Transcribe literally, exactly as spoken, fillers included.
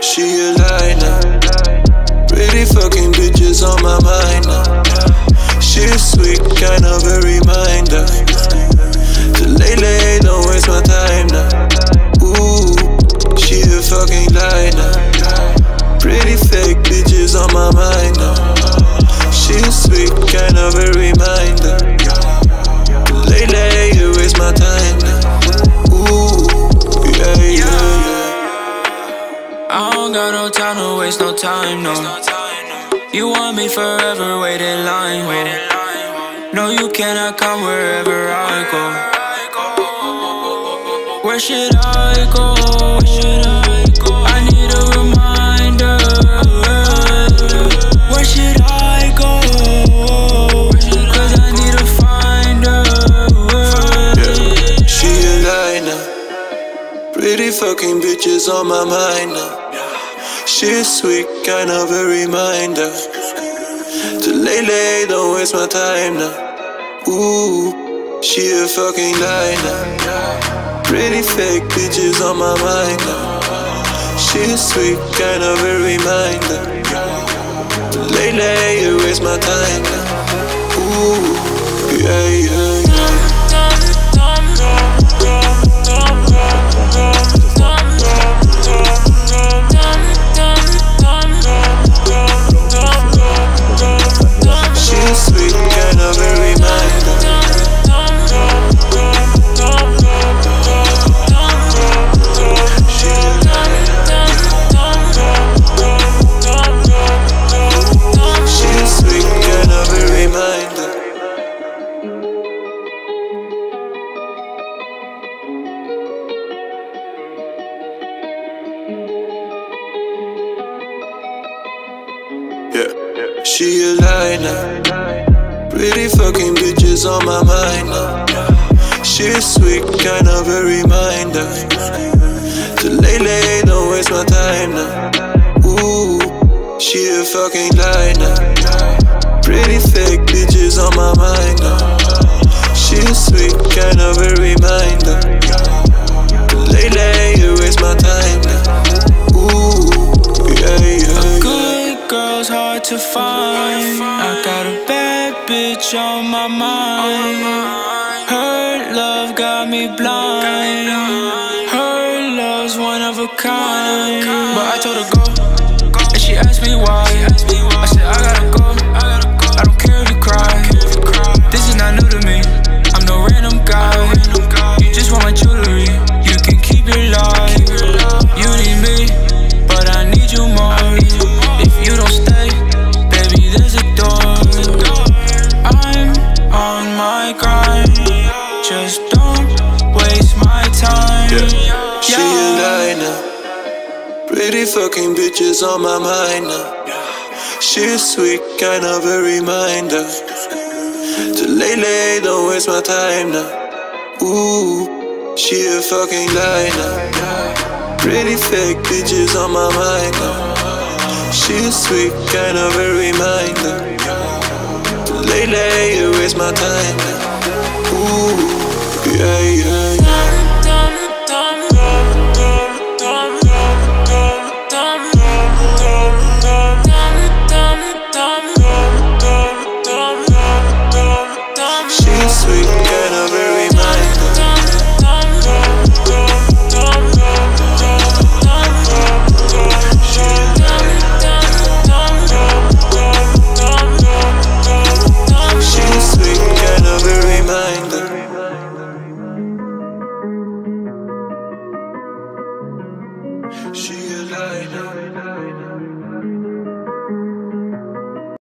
She a lie now. Pretty fucking bitches on my mind now. She's sweet, kind of a reminder to lately, don't waste my time now. Ooh, she a fucking lie now. Pretty fake bitches on my mind now. She's sweet, kind of a reminder to lately, you waste my time now. Ooh, yeah, yeah, yeah. I don't got no time to waste no time, no. You want me forever, wait in line, oh. No, you cannot come wherever I go. Where should I go? I need a reminder. Where should I go? Cause I need to find her. Yeah. She a lie now. Pretty fucking bitches on my mind now. She's sweet, kind of a reminder to lately, don't waste my time now. Ooh, she a fucking lie now. Pretty fake bitches on my mind now. She's sweet, kind of a reminder to lately, you waste my time now. Ooh, yeah, yeah, yeah. Sweet, kind of a reminder. She's sweet, kind of a reminder. Yeah, she a lie now. Pretty fucking bitches on my mind now. She's sweet, kind of a reminder to lately, don't waste my time now. Ooh, she a fucking lie now. Pretty fake bitches on my mind now. She's sweet, kind of a reminder to lately, you waste my time now. Ooh, yeah, yeah, yeah. Good girl's hard to find. I got a bad bitch on my mind. Her love got me blind. Her love's one of a kind. But I told her go, and she asked me why. I said I gotta go. I don't care if you cry. This is not new to me. I'm no random guy. You just want my jewelry. You can keep your life. You need me, but I need you more. If you don't stay, baby, there's a door. I'm on my grind. Just don't waste my time. Yeah. She a lie now. Pretty fucking bitches on my mind now. She's sweet, kind of a reminder to lately, don't waste my time now. Ooh, she a fucking lie now. Pretty fake bitches on my mind now. She's sweet, kind of a reminder to lately, you waste my time now. Ooh, yeah, yeah, yeah. She's sweet, kind of a reminder. She's sweet, kind of a reminder. She a lie now.